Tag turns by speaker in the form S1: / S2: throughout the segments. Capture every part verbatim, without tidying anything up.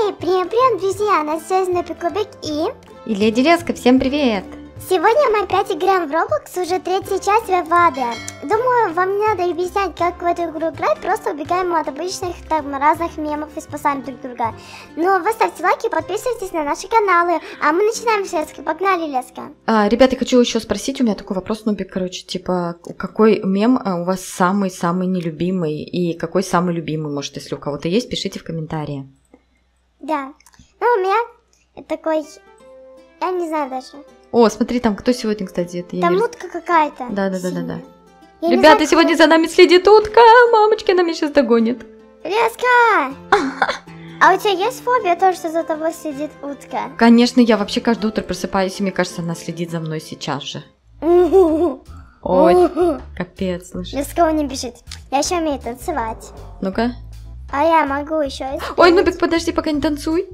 S1: Эй, привет, привет, друзья, на связи Нубик Кубик и...
S2: И Леди Леска, всем привет!
S1: Сегодня мы опять играем в Roblox, уже третья часть Вивады. Думаю, вам не надо объяснять, как в эту игру играть, просто убегаем от обычных там разных мемов и спасаем друг друга. Но вы ставьте лайки, подписывайтесь на наши каналы, а мы начинаем с Лески. Погнали, Леска.
S2: А, ребята, я хочу еще спросить, у меня такой вопрос, Нубик, короче, типа, какой мем у вас самый-самый нелюбимый и какой самый любимый, может, если у кого-то есть, пишите в комментарии. Да,
S1: ну у меня такой, я не знаю даже.
S2: О, смотри, там кто сегодня, кстати, это?
S1: Там утка какая-то.
S2: Да-да-да-да-да. Ребята, знаю, сегодня кто... за нами следит утка. Мамочки, она меня сейчас догонит.
S1: Леска! А у тебя есть фобия то, что за тобой следит утка?
S2: Конечно, я вообще каждое утро просыпаюсь, и мне кажется, она следит за мной сейчас же. Ой, капец, слушай.
S1: Леска не бежит. Я еще умею танцевать.
S2: Ну-ка.
S1: А я могу еще.
S2: Ой, Нубик, подожди, пока не танцуй.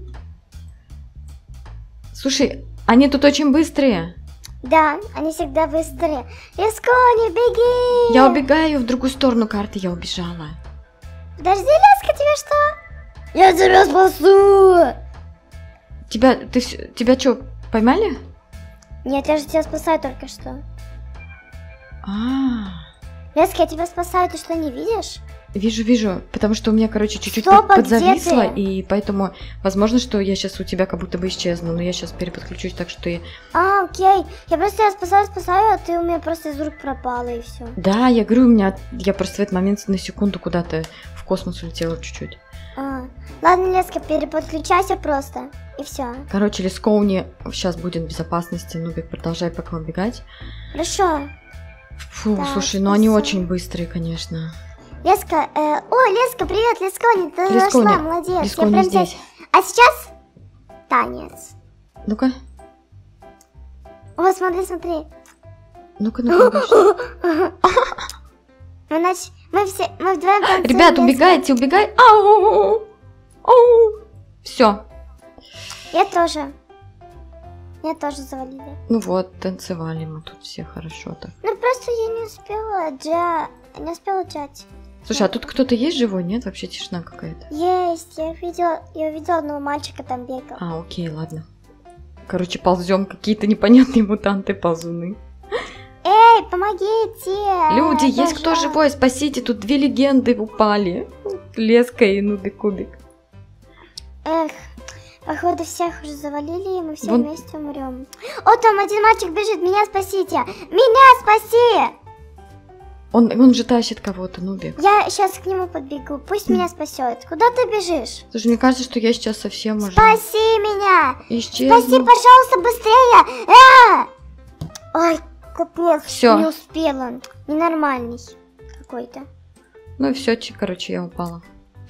S2: Слушай, они тут очень быстрые.
S1: Да, они всегда быстрые. Леска, не беги!
S2: Я убегаю в другую сторону карты, я убежала.
S1: Подожди, Леска, тебе что? Я тебя спасу!
S2: Тебя, ты, тебя что, поймали?
S1: Нет, я же тебя спасаю только что.
S2: А.
S1: Леска, я тебя спасаю, ты что, не видишь?
S2: Вижу, вижу, потому что у меня, короче, чуть-чуть под, подзависло, и поэтому, возможно, что я сейчас у тебя как будто бы исчезну, но я сейчас переподключусь, так что я...
S1: А, окей, я просто тебя спасаю, спасаю, а ты у меня просто из рук пропала, и все.
S2: Да, я говорю, у меня, я просто в этот момент на секунду куда-то в космос улетела чуть-чуть.
S1: А, ладно, Леска, переподключайся просто, и все.
S2: Короче, Лескоуни сейчас будет в безопасности, Нубик, продолжай пока убегать.
S1: Хорошо.
S2: Фу, да, слушай, ну они очень быстрые, конечно.
S1: Леска, э, о, Леска, привет, Лескони, ты
S2: Лескони,
S1: зашла, молодец.
S2: Лескони
S1: я прям
S2: здесь.
S1: здесь. А сейчас танец.
S2: Ну-ка.
S1: О, смотри, смотри.
S2: Ну-ка, ну-ка.
S1: Мы, нач... мы все, мы вдвоем танцуем.
S2: Ребят, убегайте, убегай. Ау! Ау! Все.
S1: Я тоже. Меня тоже завалили.
S2: Ну вот, танцевали мы тут все хорошо так.
S1: Ну просто я не успела джа... не успела джать.
S2: Слушай, а тут кто-то есть живой? Нет? Вообще тишина какая-то.
S1: Есть, я видела, я видела одного мальчика там бегал.
S2: А, окей, ладно. Короче, ползем, какие-то непонятные мутанты ползуны.
S1: Эй, помогите!
S2: Люди, есть кто живой? Спасите, тут две легенды упали. Леска и Нубик Кубик.
S1: Эх, походу всех уже завалили, и мы все Вон... вместе умрем. О, там один мальчик бежит, меня спасите! Меня спаси!
S2: Он, он же тащит кого-то, Нубик.
S1: Я сейчас к нему подбегу, пусть меня спасет. Куда ты бежишь?
S2: Слушай, мне кажется, что я сейчас совсем уже...
S1: Спаси меня!
S2: Исчезну.
S1: Спаси, пожалуйста, быстрее! А! Ой, капец,
S2: Всё.
S1: Не успела. Ненормальный какой-то.
S2: Ну и все, короче, я упала.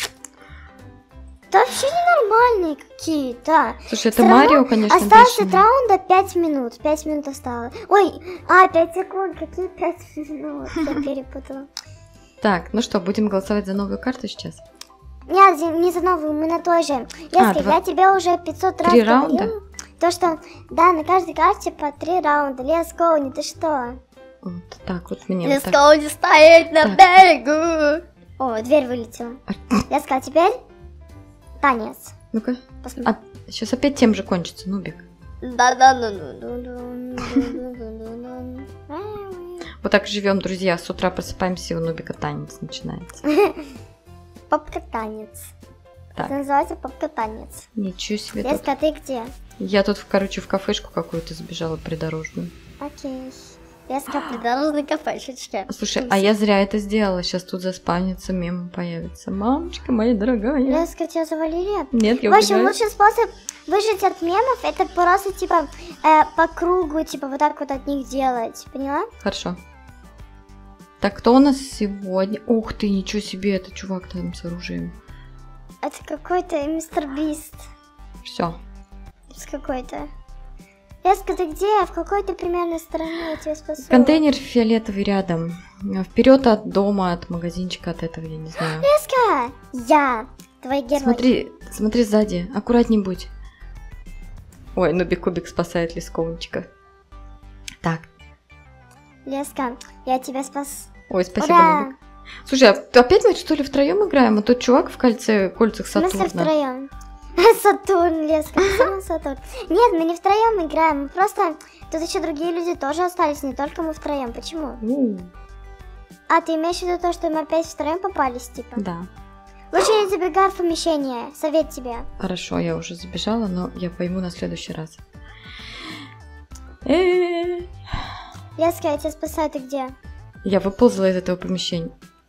S1: Да вообще ненормальные какие-то.
S2: Слушай, это Марио, конечно,
S1: осталось от раунда пять минут. пять минут осталось. Ой, а, пять секунд. Какие пять минут? Я перепутала.
S2: Так, ну что, будем голосовать за новую карту сейчас?
S1: Нет, не за новую, мы на той же.
S2: А,
S1: Леска, я тебе уже пятьсот раз
S2: Три
S1: говорила.
S2: раунда?
S1: То, что, да, на каждой карте по три раунда. Леска, не ты что?
S2: Вот так вот мне.
S1: Леска не стоит на берегу. О, дверь вылетела. Леска, а теперь... Танец.
S2: Ну-ка. А, сейчас опять тем же кончится, Нубик. Вот так живем, друзья. С утра просыпаемся, и у Нубика танец начинается.
S1: Попка-танец.
S2: Так.
S1: Это называется попка-танец.
S2: Ничего себе.
S1: Леска, ты где?
S2: Я тут, короче, в кафешку какую-то забежала придорожную.
S1: Окей. Леска, придорожная кафешечка.
S2: Слушай, а я зря это сделала. Сейчас тут заспавнится, мем появится. Мамочка моя дорогая.
S1: Леска, тебя завалили?
S2: Нет, я
S1: В общем,
S2: убегаю.
S1: лучший способ выжить от мемов — это просто, типа, э, по кругу, типа, вот так вот от них делать. Поняла?
S2: Хорошо. Так, кто у нас сегодня? Ух ты, ничего себе, это чувак там с оружием.
S1: Это какой-то мистер Бист.
S2: Все.
S1: С какой-то. Леска, ты где? В какой ты примерно стороне я тебя спасу?
S2: Контейнер фиолетовый рядом. Вперед от дома, от магазинчика, от этого, я не знаю.
S1: Леска! Я! Твой герой.
S2: Смотри, смотри сзади, аккуратней будь. Ой, Нубик Кубик спасает Лескоунчика. Так.
S1: Леска, я тебя спас.
S2: Ой, спасибо,
S1: Ура!
S2: Нубик. Слушай, а опять мы что ли втроем играем? А тот чувак в кольце, кольцах Сатурна.
S1: Мы все втроем. Сатурн, Леска, ты сама Сатурн. Нет, мы не втроем играем, мы просто... Тут еще другие люди тоже остались, не только мы втроем. Почему?
S2: Ну,
S1: А, ты имеешь в виду то, что мы опять втроем попались, типа?
S2: да.
S1: Лучше не забегай в помещение, совет тебе.
S2: Хорошо, я уже забежала, но я пойму на следующий раз. Э-э-э.
S1: Леска, я тебя спасаю, ты где?
S2: Я выползла из этого помещения.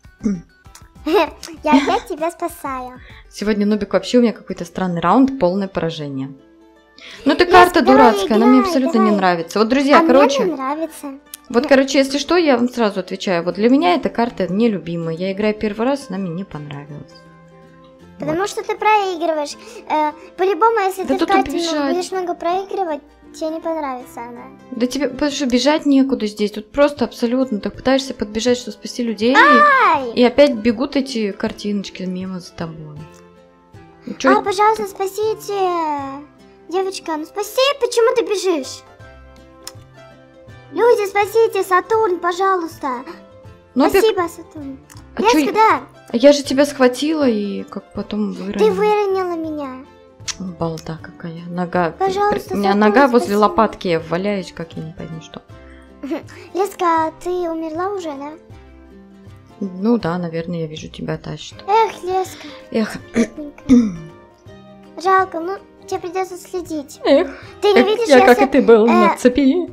S1: Я опять тебя спасаю.
S2: Сегодня, Нубик, вообще у меня какой-то странный раунд, полное поражение. Ну, эта
S1: Леска,
S2: карта
S1: давай,
S2: дурацкая, она мне
S1: играй,
S2: абсолютно
S1: давай.
S2: не нравится. Вот, друзья,
S1: А
S2: короче...
S1: мне нравится.
S2: Вот, короче, если что, я вам сразу отвечаю. Вот для меня эта карта нелюбимая. Я играю первый раз, она мне не понравилась.
S1: Потому
S2: Вот.
S1: что ты проигрываешь. Э, по-любому, если
S2: Да
S1: ты в
S2: тут
S1: карте
S2: убежать.
S1: будешь много проигрывать, тебе не понравится она.
S2: Да тебе, потому что бежать некуда здесь. Тут просто абсолютно. Так пытаешься подбежать, чтобы спасти людей.
S1: Ай!
S2: И опять бегут эти картиночки, мимо за тобой. Ну, чё
S1: А,
S2: это?
S1: пожалуйста, спасите. Девочка, ну спаси, почему ты бежишь? Люди, спасите, Сатурн, пожалуйста.
S2: Нубик,
S1: Спасибо, Сатурн.
S2: а
S1: Леска,
S2: чё-
S1: да,
S2: я же тебя схватила и как потом выронила.
S1: ты выронила меня.
S2: Балда какая. Нога.
S1: Пожалуйста,
S2: У меня
S1: Сатурн,
S2: нога возле
S1: спасибо.
S2: лопатки, я валяюсь, как я не пойму что.
S1: Леска, а ты умерла уже, да?
S2: Ну да, наверное, я вижу, тебя тащит.
S1: Эх, Леска,
S2: Эх,
S1: бедненькая. Жалко, ну тебе придется следить.
S2: эх.
S1: Ты не
S2: Эх,
S1: видишь,
S2: я как
S1: если...
S2: и ты был
S1: э,
S2: на цепи.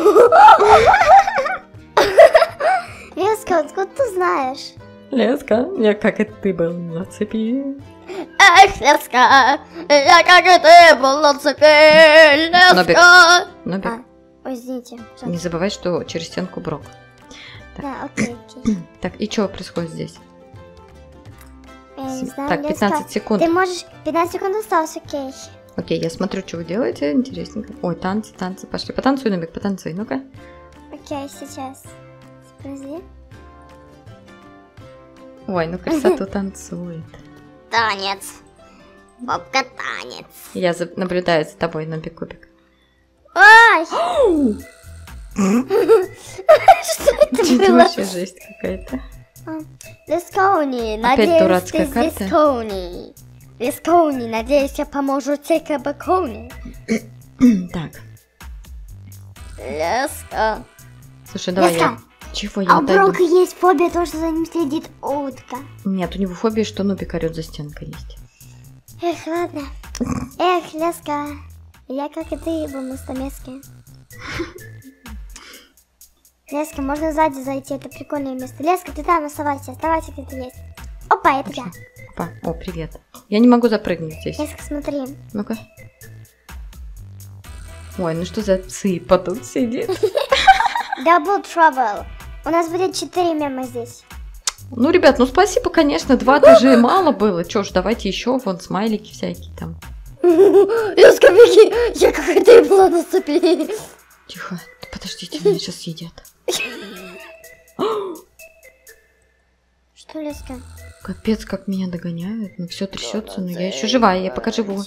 S1: Леска, откуда ты знаешь?
S2: Леска, я как и ты был на цепи.
S1: Эх, Леска, я как и ты был на цепи, Леска.
S2: Нубик,
S1: А, ой, извините. пожалуйста.
S2: не забывай, что через стенку брок.
S1: Да, окей, окей.
S2: Так, и что происходит здесь?
S1: Я не знаю,
S2: Так,
S1: Леска,
S2: пятнадцать секунд.
S1: Ты можешь... пятнадцать секунд осталось, окей.
S2: Окей, я смотрю, что вы делаете, интересненько. Ой, танцы, танцы, пошли. Потанцуй, Нубик, потанцуй, ну-ка.
S1: Окей, сейчас. Подожди.
S2: Ой, ну красоту танцует.
S1: Танец. Бабка танец.
S2: Я за- наблюдаю за тобой, Нубик Кубик.
S1: Ай! Что это
S2: Это
S1: было?
S2: вообще жесть какая-то.
S1: Лескоуни,
S2: Опять
S1: надеюсь,
S2: дурацкая
S1: ты
S2: карта.
S1: Лескоуни. Лескоуни, надеюсь, я поможу тебе кабакоуни.
S2: Так,
S1: Леска.
S2: слушай, давай
S1: Леска,
S2: я... Чего я
S1: А у
S2: отойду?
S1: Брока есть фобия, то, что за ним следит утка.
S2: Нет, у него фобия, что Нубик орёт за стенкой есть.
S1: Эх, ладно. Эх, Леска. Я, как и ты, был на стамеске. Леска, можно сзади зайти, это прикольное место. Леска, ты там оставайся, оставайся, где ты есть. Опа, это я.
S2: Опа, о, привет. Я не могу запрыгнуть здесь.
S1: Леска, смотри.
S2: Ну-ка. Ой, ну что за цыпа тут сидит?
S1: Double trouble. У нас будет четыре мема здесь.
S2: Ну, ребят, ну спасибо, конечно, два даже мало было. Чё ж, давайте еще, вон смайлики всякие там.
S1: Леска, беги, я как и ты была на цепи.
S2: Тихо, подождите, меня сейчас съедят.
S1: Что, Леска?
S2: Капец, как меня догоняют. Ну все трясется, но я еще живая, я пока живу.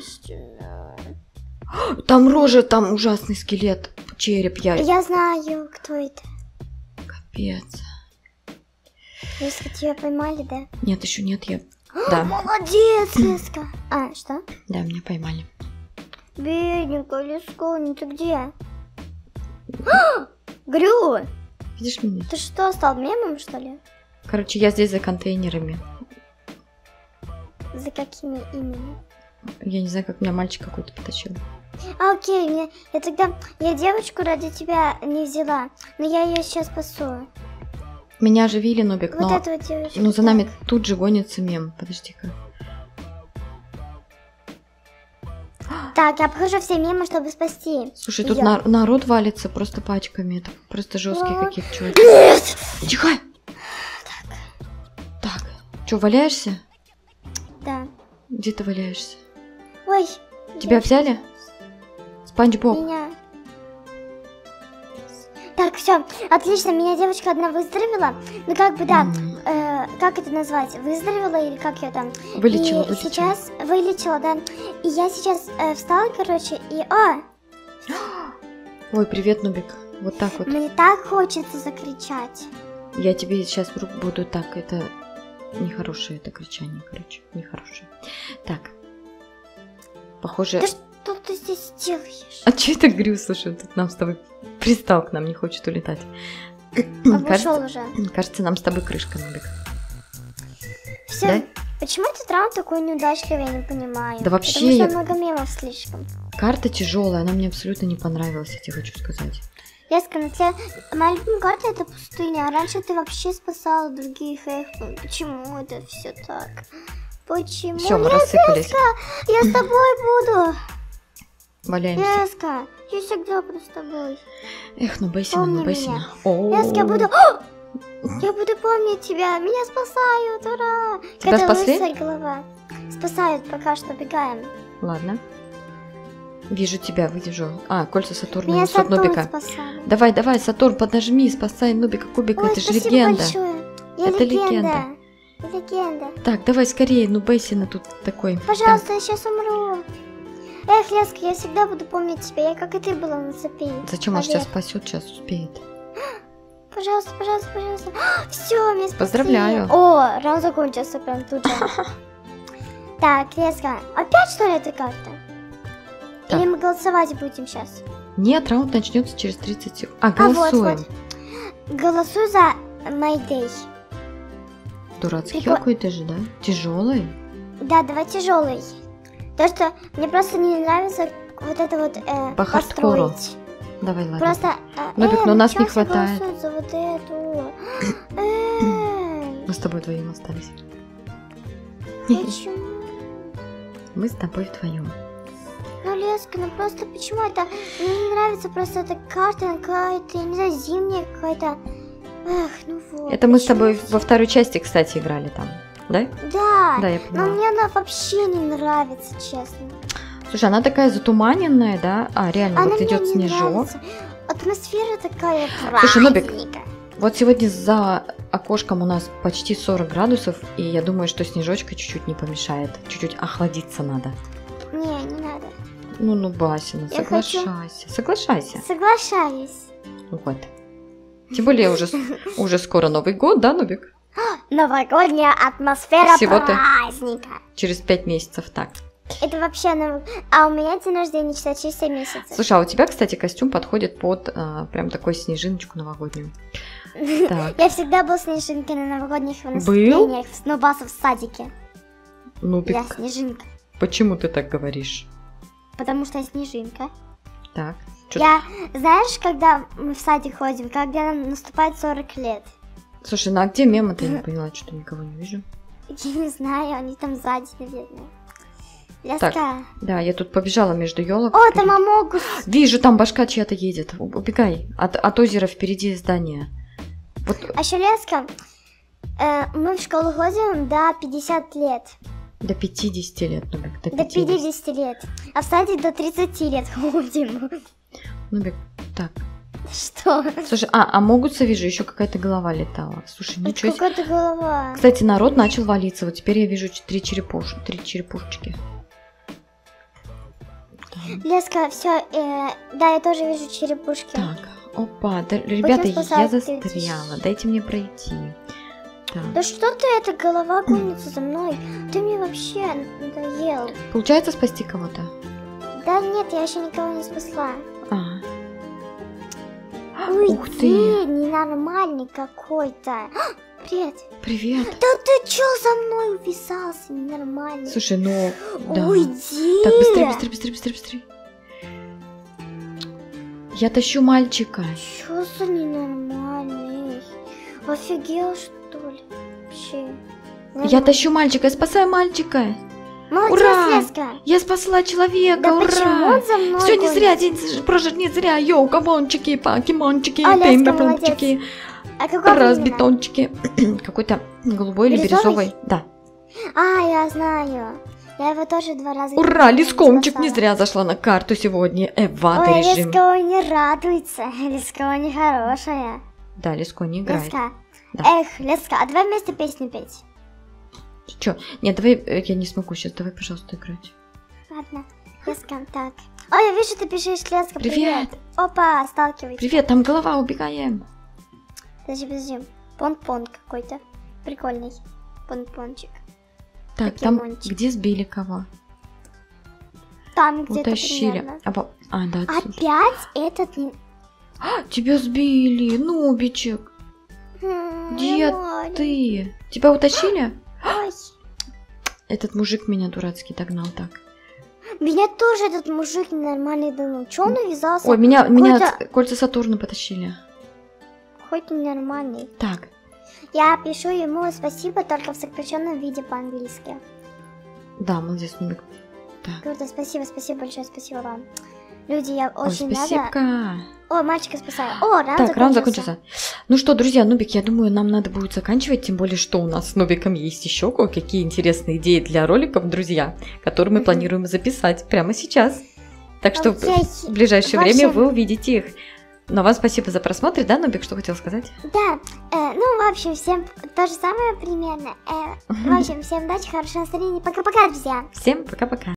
S2: Там рожа, там ужасный скелет, череп, я...
S1: Я знаю, кто это.
S2: Капец.
S1: Леска, тебя поймали, да?
S2: Нет, еще нет, я... Да,
S1: Молодец, Леска. А, что?
S2: да, меня поймали.
S1: Бедненькая Леска, ну ты где? Грю,
S2: Видишь меня?
S1: ты что, стал мемом, что ли?
S2: Короче, я здесь за контейнерами.
S1: За какими именно?
S2: Я не знаю, как меня мальчик какой-то потащил.
S1: А, окей, мне, я тогда, я девочку ради тебя не взяла, но я ее сейчас спасу.
S2: Меня оживили, Нубик,
S1: Вот
S2: но...
S1: эту вот девочку.
S2: Ну, за нами тут же гонится мем. Подожди-ка.
S1: Так, я обхожу все мемы, чтобы спасти.
S2: Слушай, тут
S1: её.
S2: на- народ валится просто пачками. Это просто жесткие
S1: Вот.
S2: каких чуваков.
S1: Нет!
S2: Тихо! Так. Че, валяешься?
S1: Да.
S2: Где ты валяешься?
S1: Ой.
S2: Тебя взяли? Спанч Боб.
S1: Меня. Так, все, отлично, меня девочка одна выздоровела. Ну как бы да,
S2: М.
S1: э, как это назвать? Выздоровела или как ее там?
S2: Вылечила,
S1: И
S2: вылечила.
S1: сейчас вылечила, да. И я сейчас э, встала, короче, и о,
S2: Ой, привет, Нубик. Вот так вот.
S1: мне так хочется закричать.
S2: Я тебе сейчас вдруг буду так. Это нехорошее это кричание, короче. Нехорошее. Так. Похоже...
S1: Да что ты здесь делаешь?
S2: А че это Грю, слушай, тут нам с тобой пристал к нам, не хочет улетать.
S1: Обошел уже.
S2: Кажется, нам с тобой крышка, Нубик.
S1: Все.
S2: Да?
S1: Почему этот раунд такой неудачливый, я не понимаю.
S2: Да вообще
S1: Потому что
S2: я-
S1: много мемов слишком.
S2: Карта тяжелая, она мне абсолютно не понравилась, я тебе хочу сказать.
S1: Леска, на тле... моя любимая карта это пустыня, а раньше ты вообще спасала других. Эх, почему это все так? Почему?
S2: Все, мы
S1: Нет,
S2: рассыпались.
S1: Леска, я с тобой буду.
S2: Валяемся.
S1: Леска, я всегда буду с тобой.
S2: Эх, ну Бейсина,
S1: Помни
S2: ну Бейсина.
S1: Леска, я буду... О! Я буду помнить тебя, меня спасают, ура!
S2: Тебя
S1: Когда
S2: спасли?
S1: лысая голова. Спасают, пока что бегаем.
S2: Ладно. Вижу тебя, вижу. А, кольца Сатурна
S1: Меня
S2: несут
S1: Сатурн
S2: Нубика.
S1: спасает.
S2: Давай, давай, Сатурн, поднажми, спасай Нубика Кубика,
S1: Ой,
S2: это же
S1: спасибо
S2: легенда.
S1: большое. Я
S2: Это
S1: легенда.
S2: легенда.
S1: Я легенда.
S2: Так, давай скорее, ну Бейсина тут такой.
S1: Пожалуйста, я сейчас умру. Эх, Леска, я всегда буду помнить тебя. Я как и ты была на цепи.
S2: Так, зачем он
S1: Поверь.
S2: сейчас спасет, сейчас успеет.
S1: Пожалуйста, пожалуйста, пожалуйста. Все, меня спасли.
S2: Поздравляю.
S1: О, раунд закончился прям тут же. Так, Леска, опять что ли эта карта?
S2: Так.
S1: Или мы голосовать будем сейчас?
S2: Нет, раунд начнется через тридцать секунд. А,
S1: А вот,
S2: голосуем.
S1: вот. Голосуй за Майдей.
S2: Дурацкий
S1: Прикол-
S2: какой-то же, да? Тяжелый.
S1: Да, давай тяжелый. То, что мне просто не нравится вот это вот э,
S2: По хардкору.
S1: построить.
S2: Давай, ладно.
S1: Просто... э,
S2: Нубик,
S1: э,
S2: но нас
S1: чё
S2: не
S1: все
S2: хватает.
S1: голосуют за вот эту? Эй,
S2: Мы с тобой вдвоем остались.
S1: почему?
S2: Мы с тобой вдвоем.
S1: Ну, Леска, ну просто почему это... Мне не нравится просто эта карта какая-то, я не знаю, зимняя какая-то. Эх, ну вот.
S2: Это мы с
S1: почему
S2: тобой
S1: всё-
S2: во второй части, кстати, играли там. Да?
S1: Да,
S2: Да, я
S1: но
S2: поняла.
S1: мне она вообще не нравится, честно.
S2: Слушай, она такая затуманенная, да? А, реально,
S1: Она
S2: вот
S1: мне
S2: идет
S1: не
S2: снежок.
S1: нравится. Атмосфера такая
S2: Слушай, Нубик,
S1: праздника.
S2: Вот сегодня за окошком у нас почти сорок градусов, и я думаю, что снежочка чуть-чуть не помешает. Чуть-чуть охладиться надо.
S1: Не, не надо.
S2: Ну, ну, Басина,
S1: Я хочу-
S2: соглашайся. Соглашайся.
S1: Соглашаюсь.
S2: Вот. Тем более уже, с- уже скоро Новый год, да, Нубик?
S1: Новогодняя атмосфера
S2: Всего-то.
S1: праздника.
S2: Через пять месяцев так.
S1: Это вообще... нов- А у меня день рождения читать через семь месяцев.
S2: Слушай, а у тебя, кстати, костюм подходит под а, прям такой снежиночку новогоднюю. Так,
S1: Я всегда был снежинкой на новогодних выступлениях в Снобасов в садике.
S2: Нубик,
S1: Я снежинка.
S2: почему ты так говоришь?
S1: Потому что я снежинка.
S2: Так, чё-
S1: Я... Знаешь, когда мы в садик ходим, когда нам наступает сорок лет?
S2: Слушай, ну а где мемы-то? Я не поняла, что никого не вижу.
S1: Я не знаю, они там сзади, наверное. Ляска.
S2: Так. Да, я тут побежала между елок.
S1: О, там Амогус.
S2: Вижу, там башка чья-то едет. У- Убегай. От, от озера впереди здания. Вот,
S1: А еще Ляска, э, мы в школу ходим до пятидесяти лет.
S2: до пятидесяти лет, Нубик, до
S1: До
S2: пятидесяти.
S1: пятидесяти лет. А в садик до тридцати лет ходим.
S2: Нубик, так.
S1: Что?
S2: Слушай, а, а могутся, вижу, еще какая-то голова летала. Слушай,
S1: Это
S2: ничего себе.
S1: какая-то голова.
S2: Кстати, народ начал валиться. Вот теперь я вижу ч- три черепуш... три черепушечки.
S1: Леска, все, да, я тоже вижу черепушки.
S2: Так, опа, да, ребята, я
S1: спасать
S2: застряла. Дайте мне пройти. Так.
S1: Да что ты, эта голова гонится за мной? Ты мне вообще надоел.
S2: Получается спасти кого-то?
S1: Да нет, я еще никого не спасла.
S2: А.
S1: Уйди,
S2: Ух ты.
S1: ненормальный какой-то. Привет.
S2: Привет.
S1: Да ты чё за мной увязался, ненормальный?
S2: Слушай, ну, да.
S1: Уйди.
S2: Так, быстрее, быстрее, быстрее, быстрее, быстрее. Я тащу мальчика.
S1: Чё за ненормальный? Офигел, что ли? Вообще.
S2: Я тащу мальчика, я спасаю мальчика.
S1: Молодец,
S2: Ура!
S1: Леска.
S2: Я спасла человека,
S1: Да
S2: ура!
S1: почему он за мной
S2: Все не
S1: гонится?
S2: зря, день прожит не зря. Йоу, камончики, покемончики,
S1: А, Леска,
S2: пимпа-пумчики,
S1: А какой
S2: раз
S1: именно?
S2: бетончики. Какой-то голубой или
S1: Бирюзовый?
S2: бирюзовый. Да.
S1: А, я знаю. Я его тоже два раза...
S2: Ура, лискомчик
S1: спасала.
S2: не зря зашла на карту сегодня. Эвада
S1: Ой,
S2: режим.
S1: Лескова не радуется. Лескова не хорошая.
S2: Да, Лиско не играет.
S1: Леска.
S2: Да.
S1: Эх, Леска, а давай вместе песню петь.
S2: Чё? Нет, давай, э, я не смогу сейчас. Давай, пожалуйста, играть.
S1: Ладно, Леска, так. Ой, я вижу, ты пишешь, Леска,
S2: Привет.
S1: Опа, сталкивайся.
S2: Привет, там голова, убегаем.
S1: Подожди, подожди. Понт-понт какой-то. Прикольный. Понт-пончик.
S2: Так, там
S1: Покемончик.
S2: где сбили кого?
S1: там где-то
S2: Утащили.
S1: примерно.
S2: А, по- а, да, отсюда.
S1: Опять этот... не-
S2: А, тебя сбили, Нубичек.
S1: М,
S2: Где
S1: нормально.
S2: ты? Тебя утащили?
S1: Ой.
S2: Этот мужик меня дурацкий догнал так.
S1: Меня тоже этот мужик ненормальный думал. Че он увязался?
S2: Ой, меня, меня
S1: Какой-то-
S2: ц- кольца Сатурна потащили.
S1: Хоть ненормальный.
S2: Так,
S1: Я пишу ему спасибо только в сокращенном виде по-английски.
S2: да, молодец, Нубик. Так.
S1: Круто, спасибо, спасибо большое, спасибо вам. Люди, я
S2: Ой,
S1: очень рада.
S2: спасибо.
S1: О, мальчика спасаю. О, раунд
S2: Так, раунд
S1: закончился.
S2: закончился. Ну что, друзья, Нубик, я думаю, нам надо будет заканчивать, тем более, что у нас с Нубиком есть еще кое-какие интересные идеи для роликов, друзья, которые мы
S1: Мгм.
S2: планируем записать прямо сейчас. Так что в-
S1: Окей.
S2: в ближайшее
S1: В
S2: время
S1: общем-
S2: вы увидите их. Но вам спасибо за просмотр, да, Нубик, что хотел сказать?
S1: Да, э, ну, в общем, всем то же самое примерно. Э, в общем, всем удачи, хорошего настроения. Пока-пока, друзья.
S2: Всем пока-пока.